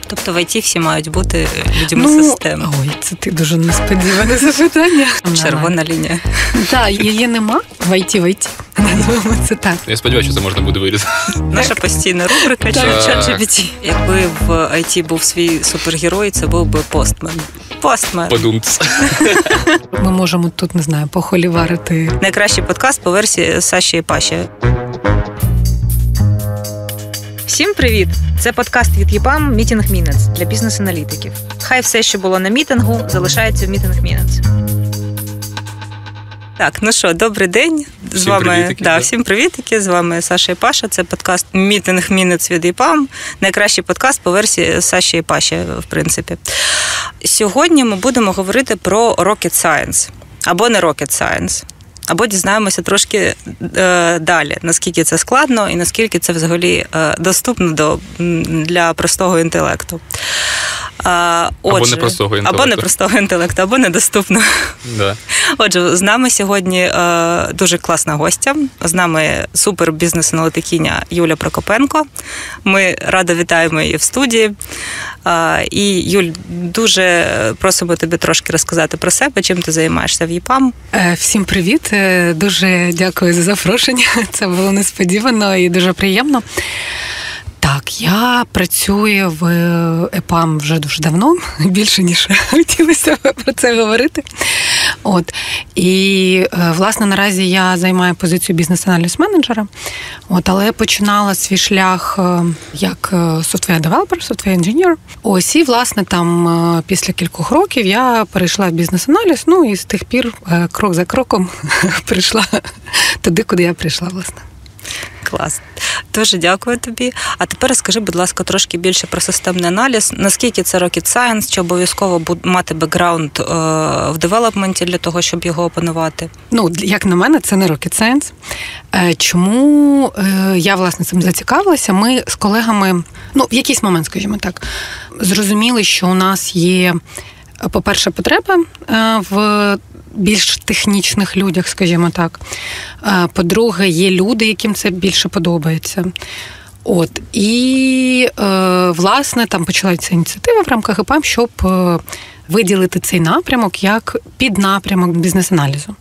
Тобто в ІТ всі мають бути людьми системи. Ой, це ти дуже несподіване запитання. Червона лінія. Так, її нема в ІТ. Називаємо це так. Я сподіваюся, що це можна буде вирізати. Наша постійна рубрика ChatGPT. Якби в ІТ був свій супергерой, це був би постмен. Подумц. Ми можемо тут, не знаю, похоліварити. Найкращий подкаст по версії Саші і Паші. Всім привіт! Це подкаст від EPAM Meeting Minutes для бізнес-аналітиків. Хай все, що було на мітингу, залишається в Meeting Minutes. Так, ну що, добрий день. З вами всім привітики. З вами Саша і Паша. Це подкаст Meeting Minutes від EPAM. Найкращий подкаст по версії Саші і Паші, в принципі. Сьогодні ми будемо говорити про Rocket Science. Або не Rocket Science. Або дізнаємося трошки далі, наскільки це складно і наскільки це взагалі доступно для простого інтелекту. Або непростого інтелекту. Або недоступно. Да. Отже, з нами сьогодні дуже класна гостя. З нами супер бізнес-аналітикиня Юля Прокопенко. Ми радо вітаємо її в студії. І, Юль, дуже просимо тебе трошки розказати про себе, чим ти займаєшся в EPAM. Всім привіт. Дуже дякую за запрошення. Це було несподівано і дуже приємно. Так, я працюю в EPAM вже дуже давно, більше, ніж хотілося про це говорити. І, власне, наразі я займаю позицію бізнес-аналіз-менеджера, але починала свій шлях як software-девелопер, software-інженер. І, власне, там після кількох років я перейшла в бізнес-аналіз, і з тих пір крок за кроком прийшла туди, куди я прийшла, власне. Клас. Дуже дякую тобі. А тепер скажи, будь ласка, трошки більше про системний аналіз. Наскільки це Rocket Science? Чи обов'язково мати бекграунд в девелопменті для того, щоб його опанувати? Як на мене, це не Rocket Science. Чому я, власне, цим зацікавилася? Ми з колегами, в якийсь момент, скажімо так, зрозуміли, що у нас є, по-перше, потреба в більш технічних людях, скажімо так. По-друге, є люди, яким це більше подобається. І, власне, там почалася ініціатива в рамках EPAM, щоб виділити цей напрямок як піднапрямок бізнес-аналізу.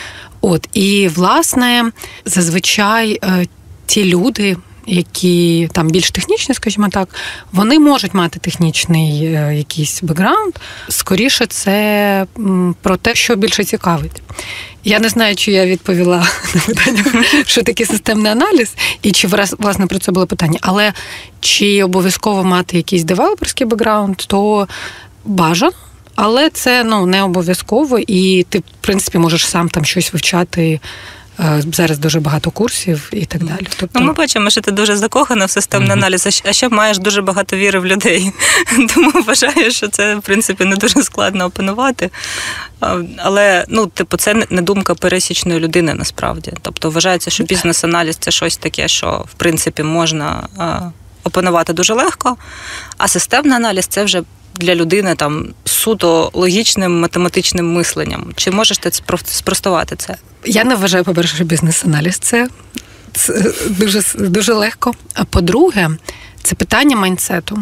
І, власне, зазвичай ті люди, які там більш технічні, скажімо так, вони можуть мати технічний якийсь бекграунд. Скоріше, це про те, що більше цікавить. Я не знаю, чи я відповіла на питання, що таке системний аналіз, і чи, власне, про це було питання. Але чи обов'язково мати якийсь девелоперський бекграунд, то бажано. Але це, не обов'язково, і ти, в принципі, можеш сам там щось вивчати. Зараз дуже багато курсів і так далі. Ми бачимо, що ти дуже закохана в системний аналіз, а ще маєш дуже багато віри в людей. Тому вважаю, що це, в принципі, не дуже складно опанувати. Але, це не думка пересічної людини, насправді. Тобто, вважається, що бізнес-аналіз – це щось таке, що, в принципі, можна опанувати дуже легко, а системний аналіз – це вже для людини там суто логічним математичним мисленням. Чи можеш ти спростувати це? Я не вважаю, по-перше, що бізнес-аналіз це дуже, дуже легко. А по-друге, це питання майндсету.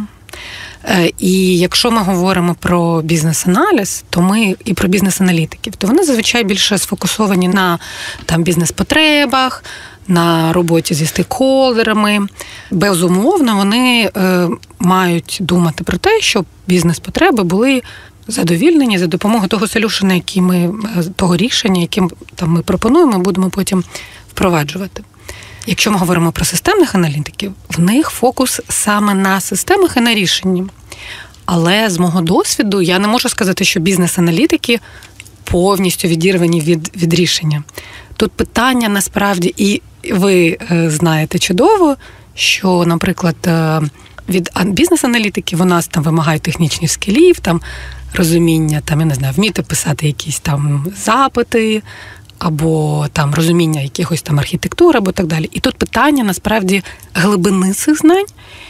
І якщо ми говоримо про бізнес-аналіз, то ми і про бізнес-аналітиків, то вони зазвичай більше сфокусовані на там бізнес-потребах, на роботі зі стейкхолдерами. Безумовно, вони мають думати про те, щоб бізнес-потреби були задовільнені за допомогою того солюшена, того рішення, яким там ми пропонуємо, будемо потім впроваджувати. Якщо ми говоримо про системних аналітиків, в них фокус саме на системах і на рішенні. Але з мого досвіду я не можу сказати, що бізнес-аналітики повністю відірвані від рішення. Тут питання насправді, і ви знаєте чудово, що, наприклад, від бізнес-аналітиків у нас там вимагають технічних скілів, там розуміння, там, я не знаю, вміти писати якісь там запити, або там розуміння якихось там архітектур, або так далі. І тут питання, насправді, глибини цих знань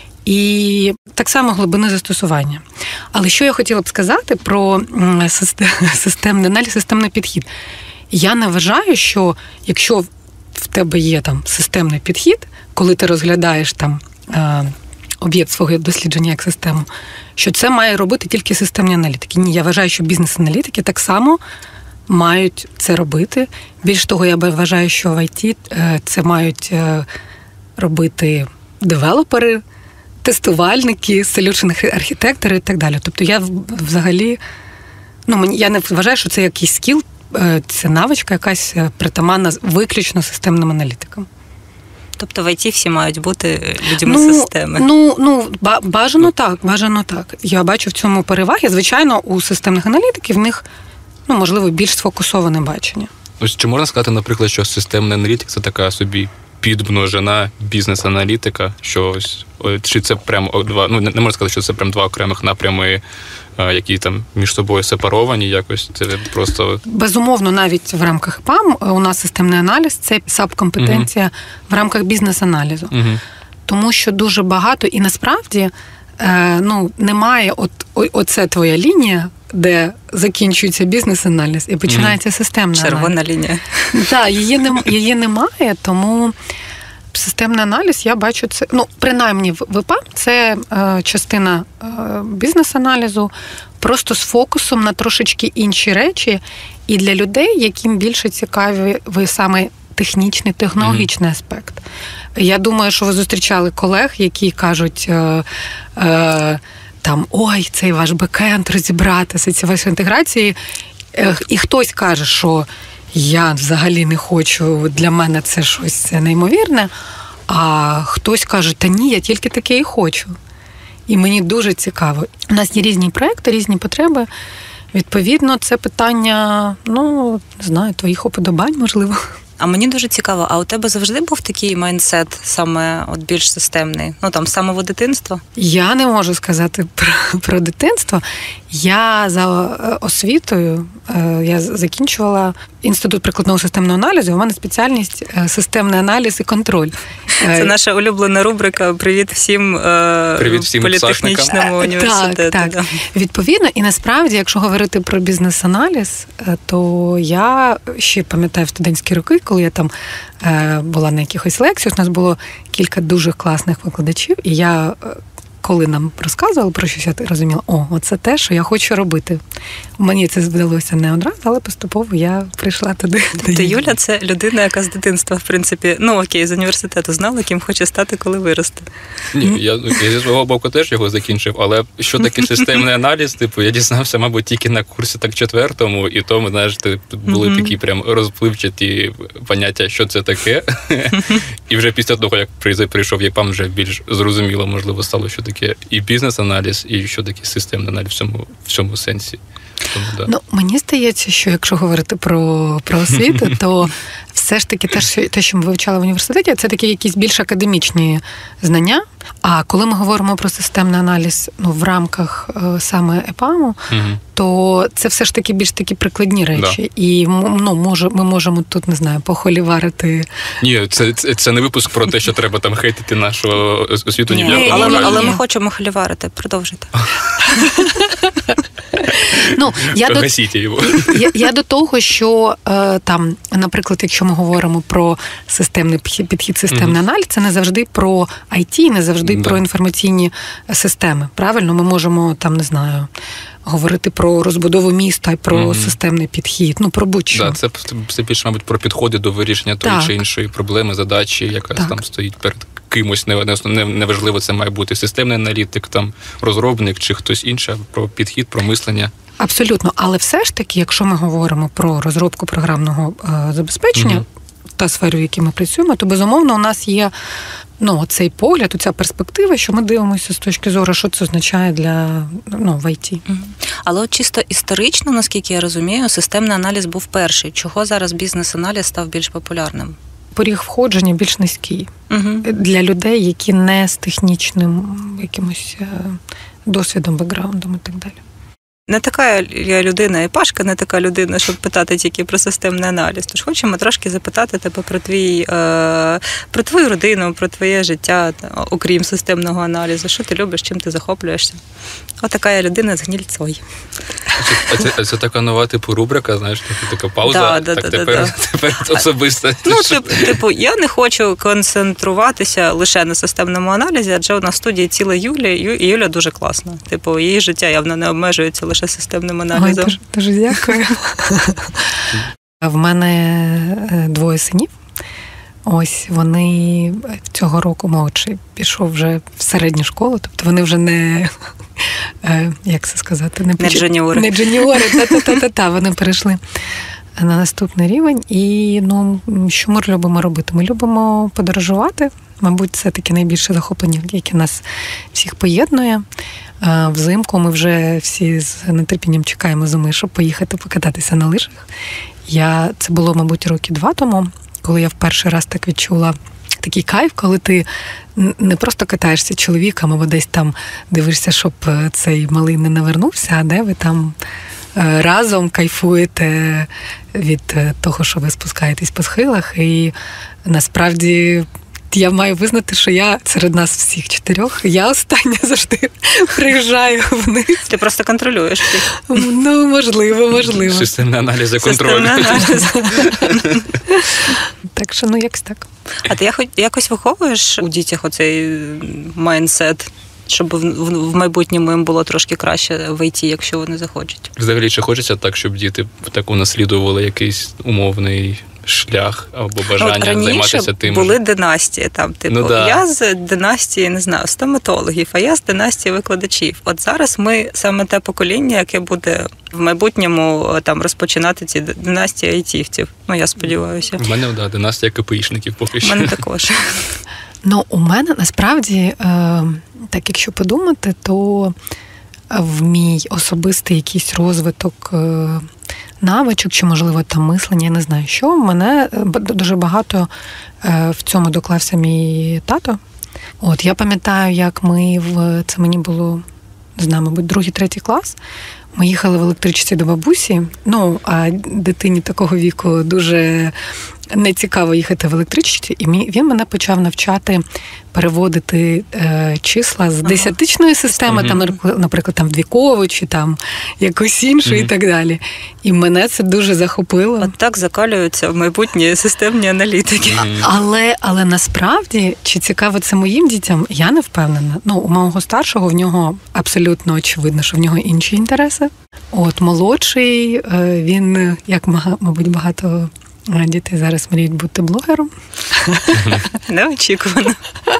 і так само глибини застосування. Але що я хотіла б сказати про системний аналіз, системний підхід. Я не вважаю, що якщо в тебе є там системний підхід, коли ти розглядаєш там об'єкт свого дослідження як систему, що це має робити тільки системні аналітики. Ні, я вважаю, що бізнес-аналітики так само мають це робити. Більш того, я вважаю, що в IT це мають робити девелопери, тестувальники, солюшн-архітектори і так далі. Тобто я взагалі, я не вважаю, що це якийсь скіл, це навичка якась притаманна виключно системним аналітикам. Тобто в IT всі мають бути людьми системи? Бажано так. Я бачу в цьому переваги. Звичайно, у системних аналітиків в них, можливо, більш сфокусоване бачення. Ось чи можна сказати, наприклад, що системний аналітик – це така собі підмножена бізнес-аналітика, що чи це прямо два, не можна сказати, що це прям два окремих напрями, які там між собою сепаровані якось, це просто... Безумовно, навіть в рамках ПАМ у нас системний аналіз – це сабкомпетенція в рамках бізнес-аналізу. Тому що дуже багато, і насправді, немає оце твоя лінія, де закінчується бізнес-аналіз і починається системний аналіз. Червона лінія. Так, її немає, тому системний аналіз, я бачу це, принаймні в ПАМ це частина бізнес-аналізу, просто з фокусом на трошечки інші речі, і для людей, яким більше цікаві саме технічний, технологічний аспект. Я думаю, що ви зустрічали колег, які кажуть... ой, цей ваш бекенд розібратися, ці ваші інтеграції. І хтось каже, що я взагалі не хочу, для мене це щось неймовірне, а хтось каже, та ні, я тільки таке і хочу. І мені дуже цікаво. У нас є різні проекти, різні потреби. Відповідно, це питання, не знаю, твоїх уподобань, можливо. А мені дуже цікаво, а у тебе завжди був такий майндсет, саме більш системний? З самого дитинства? Я не можу сказати про дитинство. Я за освітою, я закінчувала Інститут прикладного системного аналізу, у мене спеціальність системний аналіз і контроль. Це наша улюблена рубрика «Привіт всім політехнічному університету». Так. Відповідно, і насправді, якщо говорити про бізнес-аналіз, то я ще пам'ятаю в студентські роки, коли я там була на якихось лекціях, у нас було кілька дуже класних викладачів, і я, коли нам розказували про щось, я розуміла, оце те, що я хочу робити. Мені це вдалося не одразу, але поступово я прийшла туди. Тобто Юля – це людина, яка з дитинства, в принципі, з університету знала, ким хоче стати, коли виросте. Ні, я зі свого боку теж його закінчив, але що таке системний аналіз, я дізнався, мабуть, тільки на курсі 4-му, і тому, знаєш, були такі прям розпливчаті поняття, що це таке. І вже після того, як прийшов ЄПАМ, вже більш зрозуміло, можливо, стало, що таке і бізнес-аналіз, і що таке системний аналіз в цьому сенсі. Тому, мені здається, що якщо говорити про освіту, то все ж таки те, що ми вивчали в університеті, це такі якісь більш академічні знання. А коли ми говоримо про системний аналіз в рамках саме ЕПАМу, то це все ж таки більш такі прикладні речі. Да. І ми можемо тут, не знаю, похоліварити. Ні, це не випуск про те, що треба там хейтити нашу освіту. Але ми хочемо холіварити. Продовжуйте. Я до того, що там, наприклад, якщо ми говоримо про системний підхід, системний аналіз, це не завжди про IT, не завжди про інформаційні системи. Правильно? Ми можемо, там, не знаю, говорити про розбудову міста, про системний підхід, про будь-що. Це більше, мабуть, про підходи до вирішення тої чи іншої проблеми, задачі, яка там стоїть перед кимось. Неважливо, це має бути системний аналітик, там, розробник чи хтось інший, про підхід, про мислення. Абсолютно. Але все ж таки, якщо ми говоримо про розробку програмного забезпечення, та сферу, в якій ми працюємо, то, безумовно, у нас є цей погляд, ця перспектива, що ми дивимося з точки зору, що це означає для в IT. Але чисто історично, наскільки я розумію, системний аналіз був перший. Чого зараз бізнес-аналіз став більш популярним? Поріг входження більш низький. Для людей, які не з технічним якимось досвідом, бекграундом і так далі. Не така я людина, і Пашка не така людина, щоб питати тільки про системний аналіз. Тож хочемо трошки запитати тебе про твою родину, про твоє життя, окрім системного аналізу. Що ти любиш, чим ти захоплюєшся? Отака я людина з гнільцой. Це така нова типу рубрика, знаєш, така пауза, тепер особисто. Ну, типу, я не хочу концентруватися лише на системному аналізі, адже у нас в студії ціла Юля, і Юля дуже класна. Типу, її життя явно не обмежується лише системним аналізом. Ой, дуже дякую. В мене 2 синів. Ось вони цього року молодший пішов вже в середню школу, тобто вони вже не, як це сказати, не джуніори. Не джуніори, вони перейшли на наступний рівень. І, що ми любимо робити? Ми любимо подорожувати. Мабуть, це таке найбільше захоплення, яке нас всіх поєднує. Взимку ми вже всі з нетерпінням чекаємо зими, щоб поїхати покататися на лижах. Це було, мабуть, 2 роки тому, коли я в перший раз так відчула такий кайф, коли ти не просто катаєшся чоловіком, або десь там дивишся, щоб цей малий не навернувся, а де ви там разом кайфуєте від того, що ви спускаєтесь по схилах. І насправді я маю визнати, що я серед нас всіх 4, я остання завжди приїжджаю вниз. Ти просто контролюєш їх. Можливо. Системний аналіз і контроль. Так що, якось так. А ти якось виховуєш у дітях оцей майндсет, щоб в майбутньому їм було трошки краще в ІТ, якщо вони захочуть? Взагалі, чи хочеться так, щоб діти так унаслідували якийсь умовний шлях або бажання займатися тим? Раніше були династії, там, я з династії, не знаю, стоматологів, а я з династії викладачів. От зараз ми саме те покоління, яке буде в майбутньому там розпочинати ці династії айтівців. Я сподіваюся. У мене, династія КПІшників поки що. У мене також. У мене, насправді, так якщо подумати, то в мій особистий якийсь розвиток навичок, чи, можливо, там мислення, я не знаю що. Мене дуже багато в цьому доклався мій тато. Я пам'ятаю, як це мені було, не знаю, мабуть, 2-3 клас. Ми їхали в електричці до бабусі. А дитині такого віку дуже не цікаво їхати в електричці. І він мене почав навчати переводити числа з десятичної системи, там, наприклад, там двійкову, чи там якусь іншу і так далі. І мене це дуже захопило. От так закалюються в майбутні системні аналітики. Але насправді, чи цікаво це моїм дітям, я не впевнена. У мого старшого в нього абсолютно очевидно, що в нього інші інтереси. Молодший, він, як, мабуть, багато дітей зараз мріють бути блогером. Неочікувано.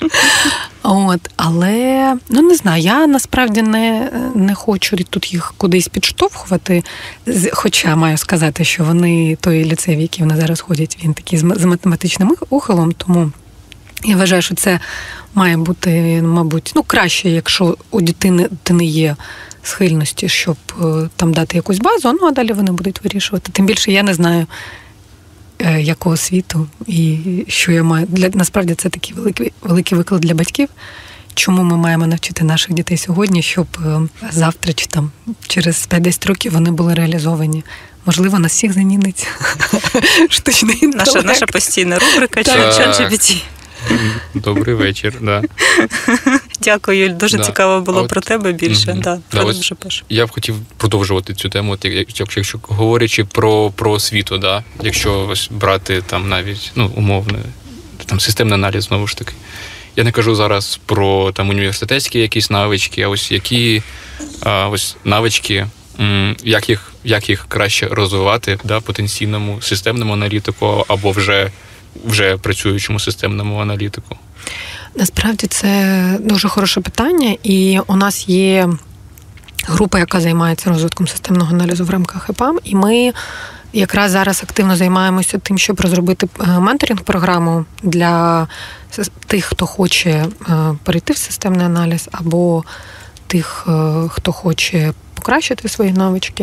Але, не знаю, я насправді не хочу тут їх кудись підштовхувати, хоча маю сказати, що вони, той ліцей, в який вони зараз ходять, він такий з математичним ухилом, тому я вважаю, що це має бути, мабуть, краще, якщо у дитини є схильності, щоб там дати якусь базу, а далі вони будуть вирішувати. Тим більше я не знаю, якого світу і що я маю. Насправді це такий великий виклик для батьків, чому ми маємо навчити наших дітей сьогодні, щоб завтра чи там через 5-10 років вони були реалізовані. Можливо, нас всіх замінить штучний інтелект. Наша постійна рубрика ChatGPT. Добрий вечір, да. Дякую, Юль, дуже цікаво було про тебе більше. Я б хотів продовжувати цю тему, якщо говорячи про освіту, якщо брати там навіть умовно, там системний аналіз, знову ж таки. Я не кажу зараз про там університетські якісь навички, а які навички, як їх краще розвивати потенційному системному аналітику або вже працюючому системному аналітику? Насправді це дуже хороше питання, і у нас є група, яка займається розвитком системного аналізу в рамках ЕПАМ, і ми якраз зараз активно займаємося тим, щоб розробити менторинг-програму для тих, хто хоче перейти в системний аналіз, або тих, хто хоче покращити свої навички.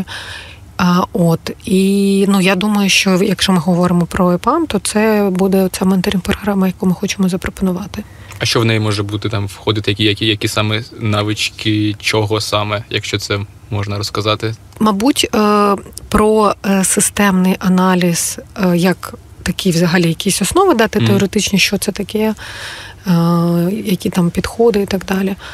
І я думаю, що якщо ми говоримо про ЕПАМ, то це буде ця менторинг-програма, яку ми хочемо запропонувати. А що в неї може бути, там входити, які саме навички, чого саме, якщо це можна розказати? Мабуть, про системний аналіз, як такі взагалі якісь основи дати теоретичні, що це таке, які там підходи і так далі.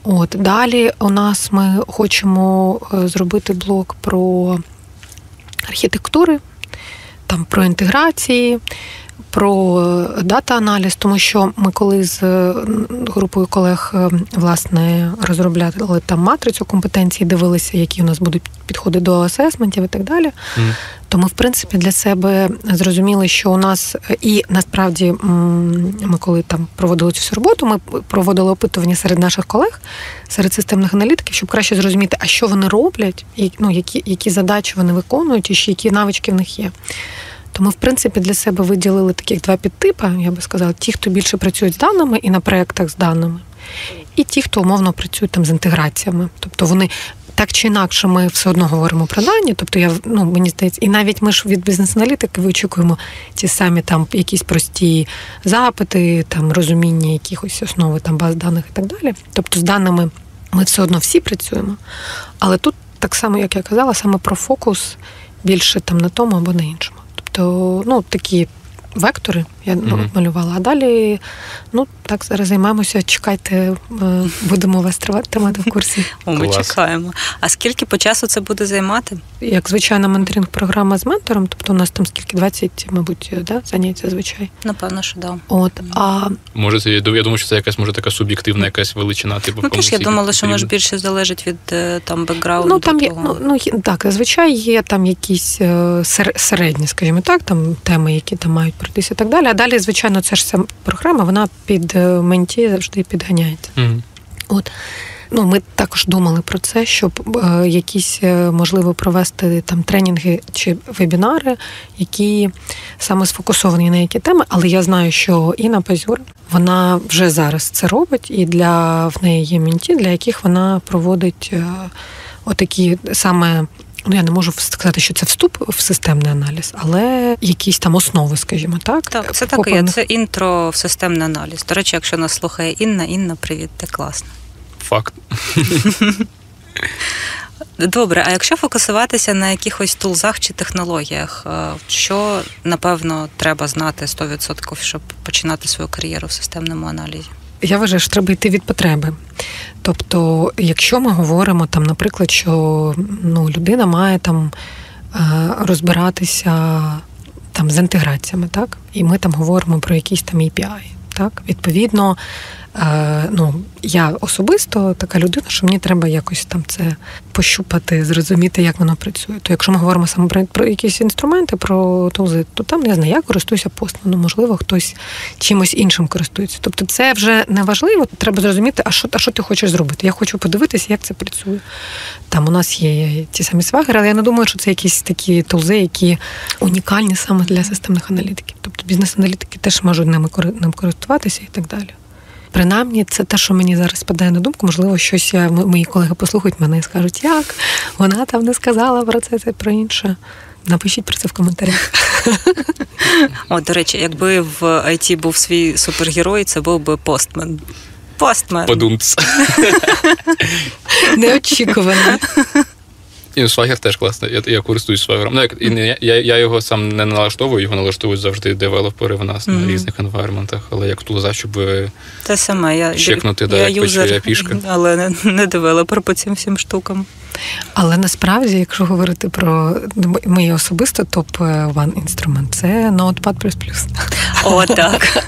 От, далі у нас ми хочемо зробити блок про архітектури, там про інтеграції, про дата-аналіз, тому що ми коли з групою колег, власне, розробляли там матрицю компетенцій, дивилися, які у нас будуть підходи до асесментів і так далі, то ми, в принципі, для себе зрозуміли, що у нас, і насправді ми коли там проводили цю всю роботу, ми проводили опитування серед наших колег, серед системних аналітиків, щоб краще зрозуміти, а що вони роблять, які задачі вони виконують, і ще які навички в них є. То ми, в принципі, для себе виділили таких два підтипи, я би сказала, ті, хто більше працюють з даними і на проєктах з даними, і ті, хто умовно працюють там з інтеграціями. Тобто вони так чи інакше ми все одно говоримо про дані, тобто мені здається, і навіть ми ж від бізнес-аналітики вичікуємо ті самі там якісь прості запити, там розуміння якихось основи там баз даних і так далі. Тобто з даними ми все одно всі працюємо, але тут так само, як я казала, саме про фокус більше там на тому або на іншому. То, такі вектори я малювала. А далі, так, зараз займаємося, чекайте, будемо вас тримати в курсі. Ми чекаємо. А скільки по часу це буде займати? Як звичайна менторинг-програма з ментором, тобто у нас там скільки, 20, мабуть, занять зазвичай. Напевно, що да. Може, я думаю, що це якась, може, така суб'єктивна якась величина. Я думала, що, може, більше залежить від там бекграунду. Там є, так, зазвичай є там якісь середні, скажімо так, там теми, які там мають пройтися і так далі. А далі, звичайно, це ж ця програма, вона під менті завжди підганяється. Ми також думали про це, щоб якісь, можливо, провести там тренінги чи вебінари, які саме сфокусовані на які теми, але я знаю, що Інна Пазюр, вона вже зараз це робить, і в неї є менті, для яких вона проводить отакі саме, я не можу сказати, що це вступ в системний аналіз, але якісь там основи, скажімо так. Так, це так і є. Це інтро в системний аналіз. До речі, якщо нас слухає Інна, привіт, ти класна. Факт. Добре, а якщо фокусуватися на якихось тулзах чи технологіях, що, напевно, треба знати 100%, щоб починати свою кар'єру в системному аналізі? Я вважаю, що треба йти від потреби. Тобто, якщо ми говоримо, там, наприклад, що людина має там розбиратися там з інтеграціями, так? І ми там говоримо про якісь там API, так? Відповідно, я особисто така людина, що мені треба якось там це пощупати, зрозуміти, як воно працює. То якщо ми говоримо саме про якісь інструменти, про тулзи, то там, не знаю, я користуюся Postman, можливо, хтось чимось іншим користується. Тобто це вже не важливо, треба зрозуміти, а що ти хочеш зробити. Я хочу подивитися, як це працює. Там у нас є ті самі Swagger, але я не думаю, що це якісь такі тулзи, які унікальні саме для системних аналітиків. Тобто бізнес-аналітики теж можуть ним користуватися і так далі. Принаймні, це те, що мені зараз спадає на думку. Можливо, щось мої колеги послухають мене і скажуть, як вона там не сказала про це про інше. Напишіть про це в коментарях. До речі, якби в IT був свій супергерой, це був би Postman. Подумц. Неочікувано. І Swagger теж класно. Я користуюсь Swagger. Я його сам не налаштовую, його налаштовують завжди девелопери в нас на різних енвайрментах, але як тулза, щоб те саме, чекнути, як працює пішка. Але не девелопер по цим всім штукам. Але насправді, якщо говорити про мої особисто топ-1 інструмент, це Notepad++. О, так.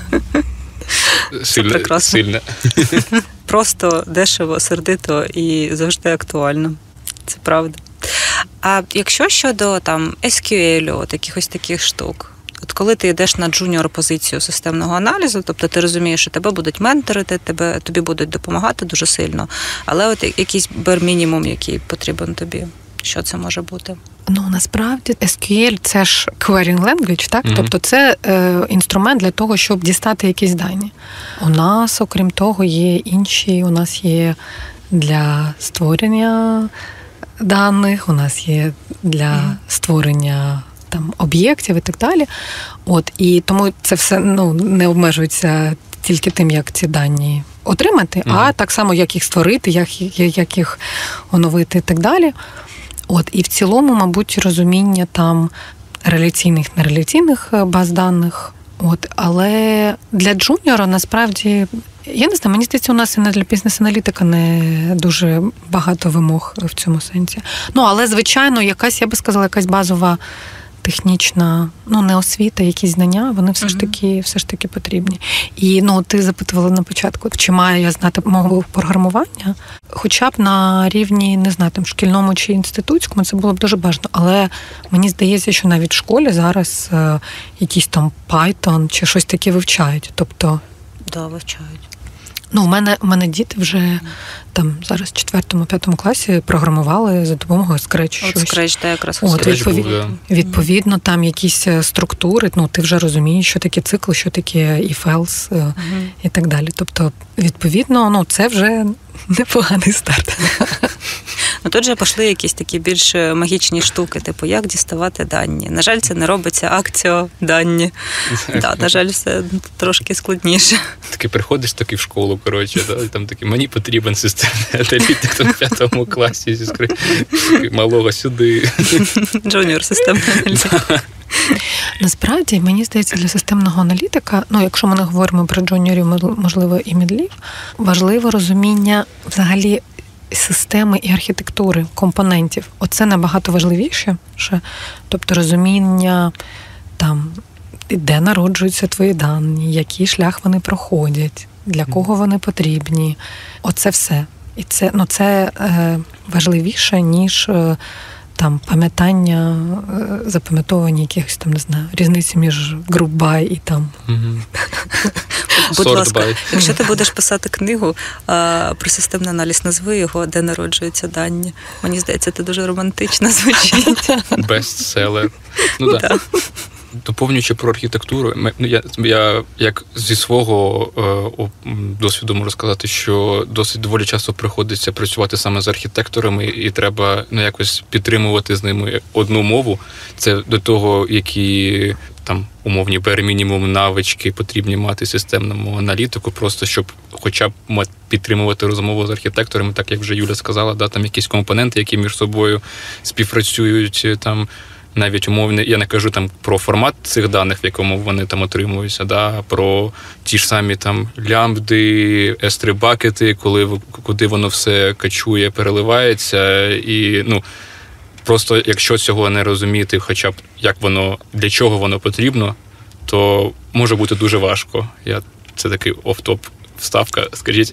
Сильне. Просто дешево, сердито і завжди актуально. Це правда. А якщо щодо там SQL, якихось таких штук, от коли ти йдеш на джуніор-позицію системного аналізу, тобто ти розумієш, що тебе будуть менторити, тобі будуть допомагати дуже сильно, але от якийсь бар-мінімум, який потрібен тобі, що це може бути? Насправді SQL – це ж querying language, так? Mm-hmm. Тобто це інструмент для того, щоб дістати якісь дані. У нас, окрім того, є інші, у нас є для створення даних, у нас є для створення там об'єктів і так далі. І тому це все не обмежується тільки тим, як ці дані отримати, а так само, як їх створити, як їх оновити і так далі. І в цілому, мабуть, розуміння там реляційних, нереляційних баз даних. Але для джуніора, насправді, Я не знаю, мені здається, у нас і для бізнес-аналітика не дуже багато вимог в цьому сенсі. Але, звичайно, я би сказала, якась базова технічна, не освіта, якісь знання, вони все ж таки потрібні. І, ти запитувала на початку, чи маю я знати мову програмування? Хоча б на рівні, не знаю, там, шкільному чи інститутському, це було б дуже бажано. Але мені здається, що навіть в школі зараз якийсь там Python чи щось таке вивчають. Тобто... Да, вивчають. В мене діти вже там зараз в 4-5 класі програмували за допомогою Scratch. Scratch, так, якраз. Відповідно, там якісь структури, ти вже розумієш, що таке цикл, що таке if-else і так далі. Тобто, відповідно, це вже непоганий старт. Тут же пішли якісь такі більш магічні штуки, типу, як діставати дані. На жаль, це не робиться акціоданні. На жаль, все трошки складніше. Таки приходиш таки в школу, і там таки, мені потрібен системний аналітик в 5 класі зі малого сюди. Джуніор системний аналітик. Насправді, мені здається, для системного аналітика, якщо ми не говоримо про джуніорів, можливо, і мідлів, важливо розуміння взагалі системи і архітектури, компонентів. Оце набагато важливіше. Тобто розуміння, там, де народжуються твої дані, який шлях вони проходять, для кого вони потрібні. Оце все. І це важливіше, ніж там пам'ятання, запам'ятовування якихось там, не знаю, різниці між group by і там. Будь ласка, якщо ти будеш писати книгу про системний аналіз, назви його, де народжуються дані. Мені здається, це дуже романтично звучить. Бестселер. Так. Доповнюючи про архітектуру, я як зі свого досвіду можу сказати, що досить доволі часто приходиться працювати саме з архітекторами, і треба якось підтримувати з ними одну мову. Це до того, які там умовні bare-мінімум навички потрібні мати системному аналітику, просто щоб хоча б підтримувати розмову з архітекторами, так як вже Юля сказала, там якісь компоненти, які між собою співпрацюють, там навіть умовно, я не кажу там про формат цих даних, в якому вони там отримуються, про ті ж самі там лямбди, S3-бакети, куди воно все качує, переливається, і просто якщо цього не розуміти, хоча б для чого воно потрібно, то може бути дуже важко. Це такий оф-топ вставка, скажіть.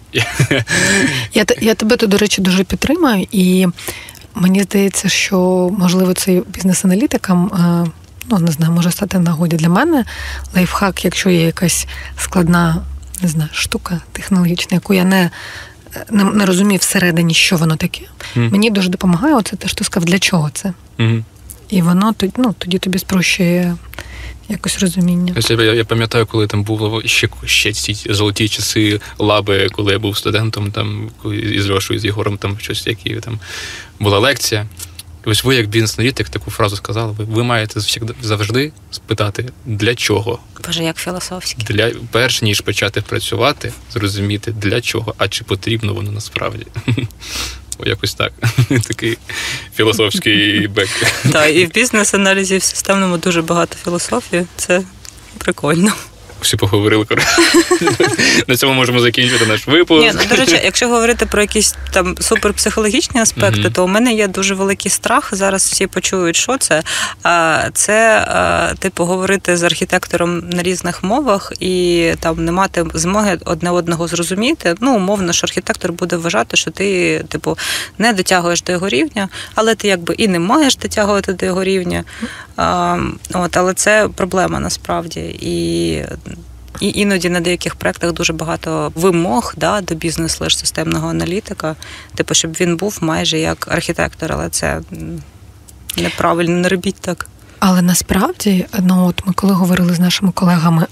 Я тебе тут, до речі, дуже підтримую, і мені здається, що, можливо, це бізнес-аналітикам, не знаю, може стати в нагоді для мене. Лайфхак, якщо є якась складна, не знаю, штука технологічна, яку я не розумію всередині, що воно таке. Мені дуже допомагає оце те, що ти сказав, для чого це. І воно тоді тобі спрощує якось розуміння. Я пам'ятаю, коли там було ще ці золоті часи лаби, коли я був студентом, там із Льошою, з Єгором, там щось, які там була лекція. Ось ви, як бізнес-аналітик, таку фразу сказали, ви маєте завжди спитати, для чого? Боже, як філософськи. Перш ніж почати працювати, зрозуміти, для чого, а чи потрібно воно насправді. Якось так. Такий філософський бек. Так, і в бізнес-аналізі, і в системному дуже багато філософії. Це прикольно. Всі поговорили. На цьому можемо закінчити наш випуск. До речі, якщо говорити про якісь там суперпсихологічні аспекти, то у мене є дуже великий страх. Зараз всі почують, що це. Це, типу, говорити з архітектором на різних мовах і там не мати змоги одне одного зрозуміти. Умовно, що архітектор буде вважати, що ти, типу, не дотягуєш до його рівня, але ти якби і не маєш дотягувати до його рівня. Але це проблема насправді. І іноді на деяких проєктах дуже багато вимог до бізнес-системного аналітика, типу, щоб він був майже як архітектор, але це неправильно, не робіть так. Але насправді, ми коли говорили з нашими колегами,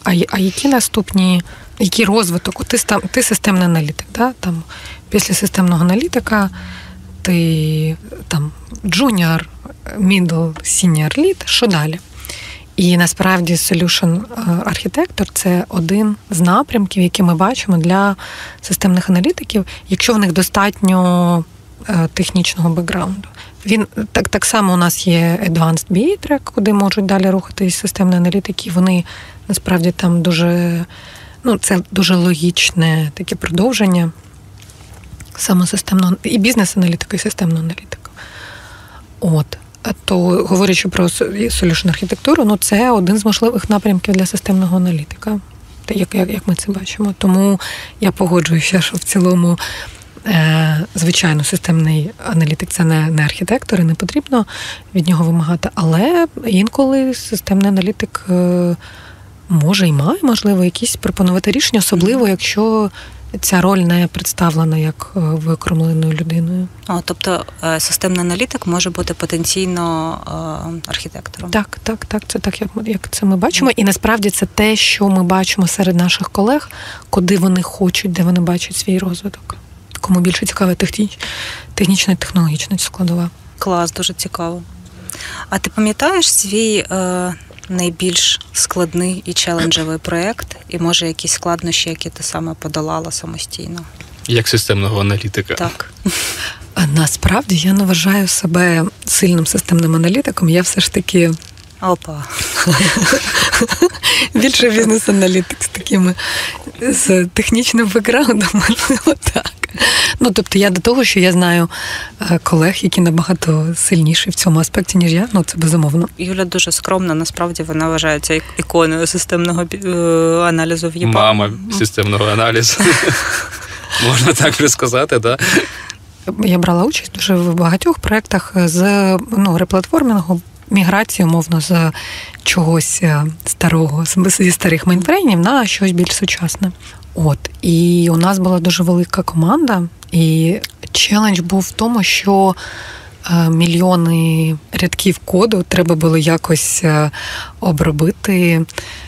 який розвиток? Ти системний аналітик, там після системного аналітика ти там junior, middle, senior lead, що далі? І насправді solution архітектор – це один з напрямків, який ми бачимо для системних аналітиків, якщо в них достатньо технічного бекграунду. Так само у нас є Advanced BA Track, куди можуть далі рухатись системні аналітики. Вони насправді там дуже це дуже логічне таке продовження саме системного і бізнес-аналітика, і системного аналітика. То, говорячи про solution архітектуру, це один з можливих напрямків для системного аналітика, як ми це бачимо. Тому я погоджуюся, що в цілому, звичайно, системний аналітик – це не архітектор, і не потрібно від нього вимагати, але інколи системний аналітик може і має, можливо, якісь пропонувати рішення, особливо, якщо ця роль не представлена як виокремленою людиною. Тобто системний аналітик може бути потенційно архітектором. Так. Це так, як це ми бачимо. І насправді це те, що ми бачимо серед наших колег, куди вони хочуть, де вони бачать свій розвиток. Кому більше цікава технічна і технологічна складова. Клас, дуже цікаво. А ти пам'ятаєш свій найбільш складний і челенджовий проєкт, і, може, якісь складнощі, які ти саме подолала самостійно? Як системного аналітика? Так. Насправді, я не вважаю себе сильним системним аналітиком, я все ж таки... Опа. Більше бізнес-аналітик з технічним бекграундом, можливо, так. Тобто я до того, що я знаю колег, які набагато сильніші в цьому аспекті, ніж я, це безумовно. Юля дуже скромна, насправді вона вважається іконою системного аналізу в ЄПАМ. Мама системного аналізу. Можна так вже сказати, так? Я брала участь дуже в багатьох проєктах з реплатформінгу, міграції, умовно, з чогось старого, зі старих мейнфреймів на щось більш сучасне. І у нас була дуже велика команда, і челендж був в тому, що мільйони рядків коду треба було якось обробити,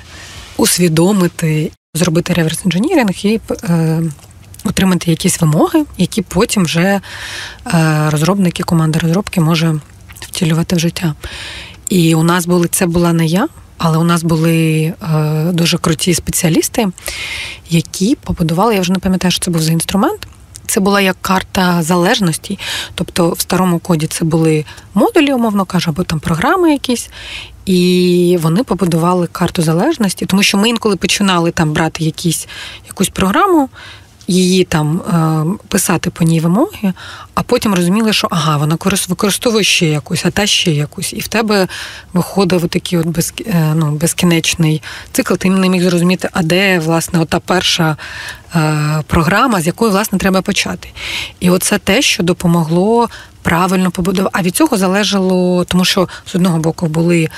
усвідомити, зробити реверс-інженіринг і отримати якісь вимоги, які потім вже розробники, команда розробки може втілювати в життя. І у нас це була не я, але у нас були дуже круті спеціалісти, які побудували, я вже не пам'ятаю, що це був за інструмент, це була як карта залежностей, тобто в старому коді це були модулі, умовно кажу, або там програми якісь, і вони побудували карту залежності, тому що ми інколи починали там брати якусь програму, її там писати по ній вимоги, а потім розуміли, що вона використовує ще якусь, а та ще якусь. І в тебе виходив такий безкінечний цикл, ти не міг зрозуміти, а де, власне, ота перша програма, з якої, власне, треба почати. І оце те, що допомогло правильно побудувати. А від цього залежало, тому що з одного боку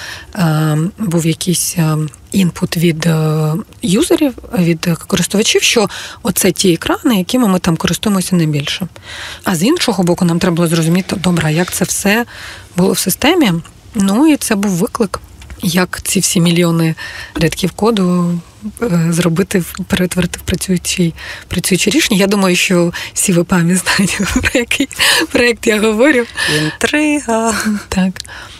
був якийсь інпут від юзерів, від користувачів, що оце ті екрани, якими ми там користуємося найбільше. А з іншого боку, нам треба було зрозуміти, добре, як це все було в системі. І це був виклик, як ці всі мільйони рядків коду зробити, перетворити в працюючі рішення. Я думаю, що всі в ЕПАМі знають, про який проєкт я говорю. Інтрига. Так.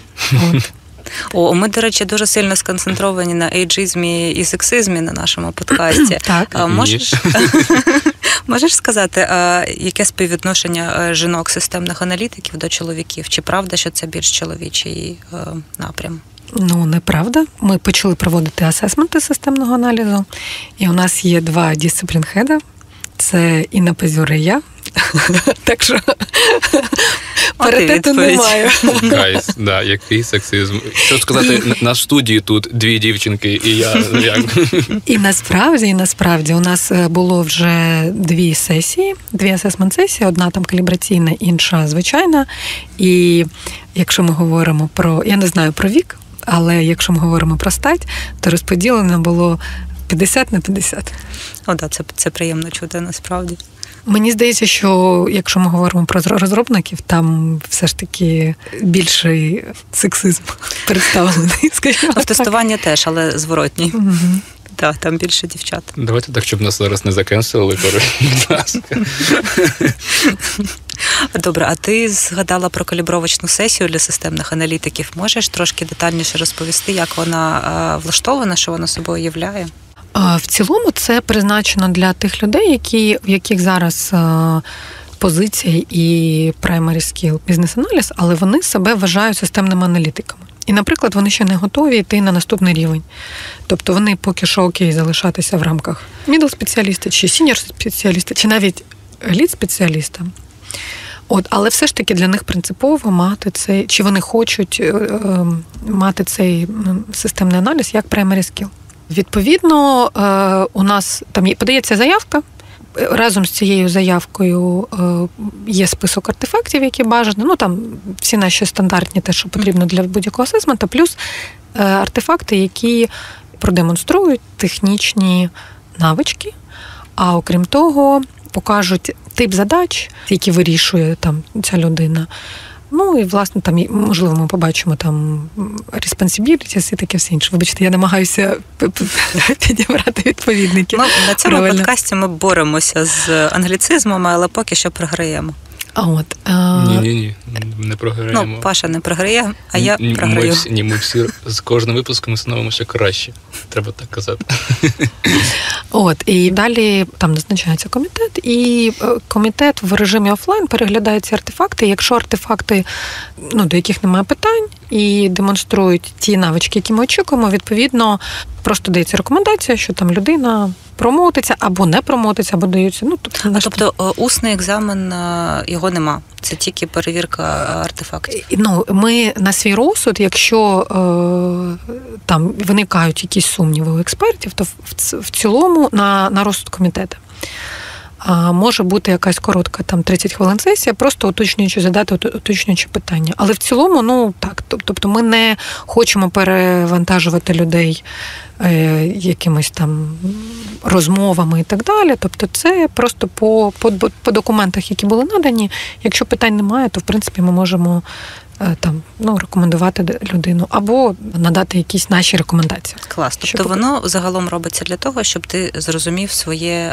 Ми, до речі, дуже сильно сконцентровані на ейджизмі і сексизмі на нашому подкасті. Так. Можеш сказати, яке співвідношення жінок системних аналітиків до чоловіків? Чи правда, що це більш чоловічий напрям? Неправда. Ми почали проводити асесменти системного аналізу, і у нас є 2 дисциплін-хеда. Це Інна Пазюр і я. Так що паритету немає. Гайс, який сексизм. Що сказати, на студії тут 2 дівчинки і я. І насправді у нас було вже 2 сесії, 2 асесмент-сесії, одна там калібраційна, інша звичайна. І якщо ми говоримо про, я не знаю про вік, але якщо ми говоримо про стать, то розподілено було 50 на 50. Це приємно чути, насправді. Мені здається, що якщо ми говоримо про розробників, там все ж таки більший сексизм представлений, скажімо так. Тестування теж, але зворотній. Угу. Так, там більше дівчат. Давайте так, щоб нас зараз не закенселили, будь ласка. Добре, а ти згадала про калібровочну сесію для системних аналітиків. Можеш трошки детальніше розповісти, як вона влаштована, що вона собою являє? В цілому це призначено для тих людей, в яких зараз позиція і primary skill бізнес-аналіз, але вони себе вважають системними аналітиками. І, наприклад, вони ще не готові йти на наступний рівень. Тобто вони поки що окей залишатися в рамках мідл-спеціаліста, чи сіньор-спеціаліста, чи навіть лід-спеціаліста. Але все ж таки для них принципово мати цей, чи вони хочуть мати цей системний аналіз як primary skill. Відповідно, у нас там подається заявка. Разом з цією заявкою є список артефактів, які бажано. Там всі наші стандартні, те, що потрібно для будь-якого асесмента, плюс артефакти, які продемонструють технічні навички, а окрім того, покажуть тип задач, які вирішує там ця людина. І, власне, там, можливо, ми побачимо там responsibilities і таке все інше. Вибачте, я намагаюся підібрати відповідники. На цьому подкасті ми боремося з англіцизмами, але поки що програємо. Ні, не програємо. Паша не програє, а я програю. Ми всі з кожним випуском становимося краще. Треба так казати. І далі там назначається комітет, і комітет в режимі офлайн переглядає ці артефакти. Якщо артефакти, до яких немає питань, і демонструють ті навички, які ми очікуємо, відповідно, просто дається рекомендація, що там людина промотиться або не промотиться, або даються. Тобто усний екзамен, його нема. Це тільки перевірка артефактів. Ми на свій розсуд, якщо там виникають якісь сумніви у експертів, то в цілому на розсуд комітету. Може бути якась коротка, 30 хвилин сесія, просто задати уточнюючі питання. Але в цілому, так. Тобто ми не хочемо перевантажувати людей якимись там розмовами і так далі. Тобто це просто по документах, які були надані. Якщо питань немає, то, в принципі, ми можемо рекомендувати людину або надати якісь наші рекомендації. Клас. Тобто воно загалом робиться для того, щоб ти зрозумів свою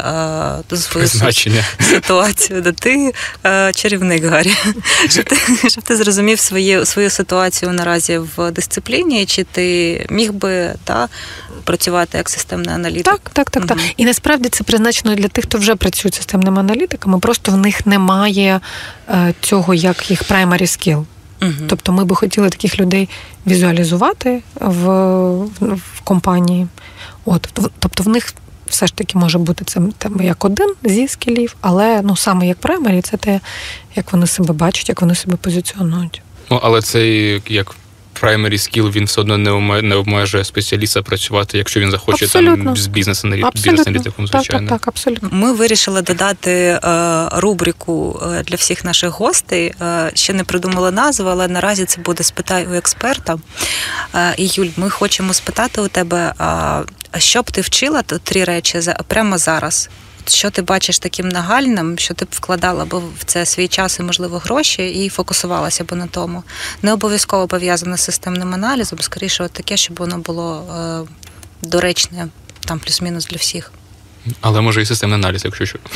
ситуацію. Ти чарівник, Гаррі. Щоб ти зрозумів свою ситуацію наразі в дисципліні, чи ти міг би працювати як системний аналітик? Так. Угу. І насправді це призначено для тих, хто вже працює системними аналітиками, просто в них немає цього як їх primary skill. Тобто ми би хотіли таких людей візуалізувати в компанії. Тобто в них все ж таки може бути це як один зі скілів, але саме як primary, це те, як вони себе бачать, як вони себе позиціонують. Але цей як primary skill, він все одно не обмежує спеціаліста працювати, якщо він захоче там з бізнес-аналітиком, звичайно. Так, абсолютно. Ми вирішили додати рубрику для всіх наших гостей. Ще не придумала назву, але наразі це буде «Спитай у експерта». І, Юль, ми хочемо спитати у тебе, що б ти вчила 3 речі прямо зараз? Що ти бачиш таким нагальним, що ти б вкладала б в це свій час і, можливо, гроші, і фокусувалася б на тому? Не обов'язково пов'язане з системним аналізом, скоріше таке, щоб воно було доречне, плюс-мінус для всіх. Але може і системний аналіз, якщо що.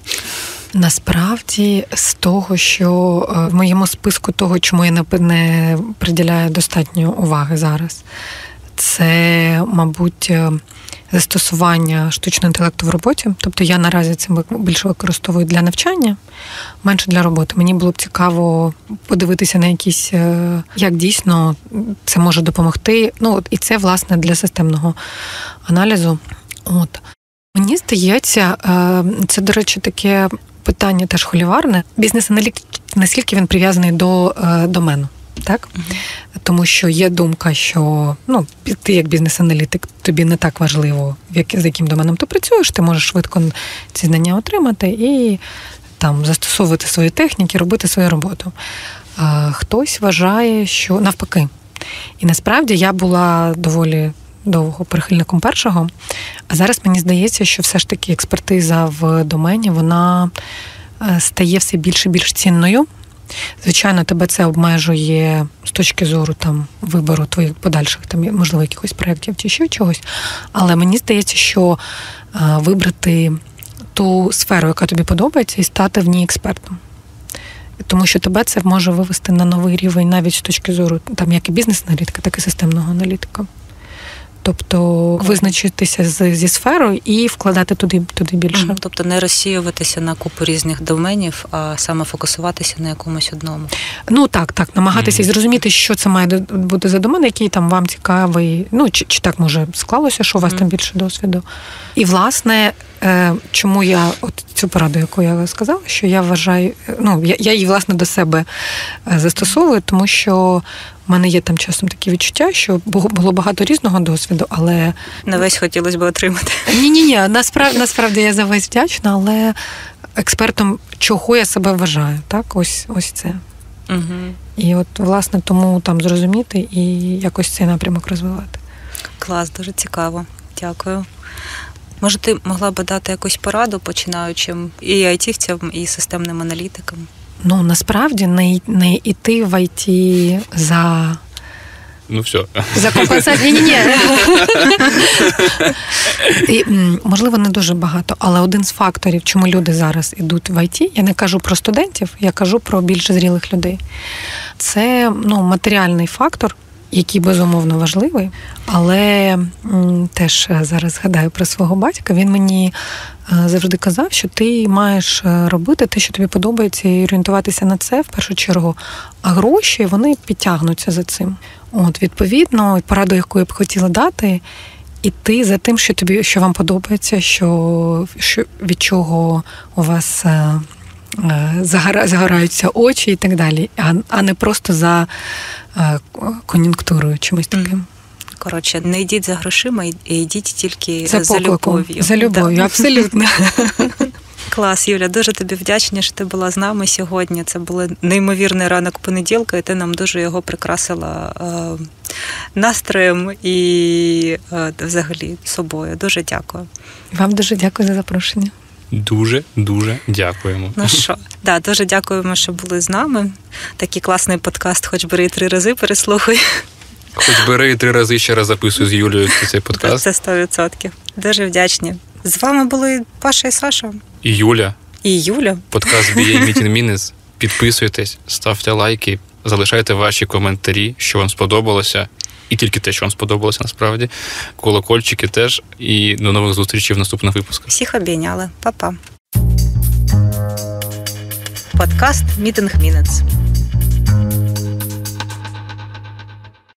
Насправді, з того, що в моєму списку того, чому я не приділяю достатньо уваги зараз, це, мабуть, застосування штучного інтелекту в роботі. Тобто я наразі це більше використовую для навчання, менше для роботи. Мені було б цікаво подивитися на якісь, як дійсно це може допомогти. І це, власне, для системного аналізу. Мені здається, це, до речі, таке питання теж холіварне. Бізнес-аналітик, наскільки він прив'язаний до домену. Так? Тому що є думка, що ти як бізнес-аналітик, тобі не так важливо, з яким доменом ти працюєш, ти можеш швидко ці знання отримати і застосовувати свої техніки, робити свою роботу. Хтось вважає, що навпаки. І насправді я була доволі довго прихильником першого, а зараз мені здається, що все ж таки експертиза в домені, вона стає все більше і більш цінною. Звичайно, тебе це обмежує з точки зору вибору твоїх подальших, можливо, якихось проєктів чи ще чогось. Але мені здається, що вибрати ту сферу, яка тобі подобається, і стати в ній експертом. Тому що тебе це може вивести на новий рівень навіть з точки зору, як і бізнес-аналітика, так і системного аналітика. Тобто визначитися зі сферою і вкладати туди більше. Тобто не розсіюватися на купу різних доменів, а саме фокусуватися на якомусь одному. Ну так, намагатися зрозуміти, що це має бути за домен, який там вам цікавий. Ну, чи так може склалося, що у вас там більше досвіду. І, власне, чому я от цю пораду, яку я сказала, що я вважаю, я її, власне, до себе застосовую, тому що в мене є там часом такі відчуття, що було багато різного досвіду, але... Не весь хотілося б отримати. Ні, насправді я за весь вдячна, але експертом, чого я себе вважаю, так? Ось це. Угу. І от, власне, тому там зрозуміти і якось цей напрямок розвивати. Клас, дуже цікаво. Дякую. Може, ти могла б дати якусь пораду починаючим і айтівцям, і системним аналітикам? Ну, насправді, не йти в IT за... Ну, все. За компенсацію. Ні. І, можливо, не дуже багато, але один з факторів, чому люди зараз йдуть в IT, я не кажу про студентів, я кажу про більш зрілих людей. Це, матеріальний фактор, який, безумовно, важливий, але теж зараз згадаю про свого батька, він мені завжди казав, що ти маєш робити те, що тобі подобається, і орієнтуватися на це, в першу чергу, а гроші, вони підтягнуться за цим. От, відповідно, пораду, яку я б хотіла дати, іти за тим, що вам подобається, що від чого у вас загораються очі і так далі, а не просто за кон'юнктурою чимось таким. Коротше, не йдіть за грошима, йдіть тільки за любов'ю. За любов'ю, да. Абсолютно. Клас, Юля, дуже тобі вдячна, що ти була з нами сьогодні. Це був неймовірний ранок понеділка, і ти нам дуже його прикрасила настроєм і взагалі собою. Дуже дякую. Вам дуже дякую за запрошення. Дуже дякуємо. Ну що, дуже дякуємо, що були з нами. Такий класний подкаст, хоч бери 3 рази, переслухай. Хоч бери 3 рази ще раз записуй з Юлією цей подкаст. Це 100%. Дуже вдячні. З вами були Паша і Саша. І Юля. І Юля. Подкаст BA Meeting Minutes. Підписуйтесь, ставте лайки, залишайте ваші коментарі, що вам сподобалося. І тільки те, що вам сподобалося, насправді. Колокольчики теж. І до нових зустрічей в наступних випусках. Всіх обійняли. Па-па. Подкаст Meeting Minutes.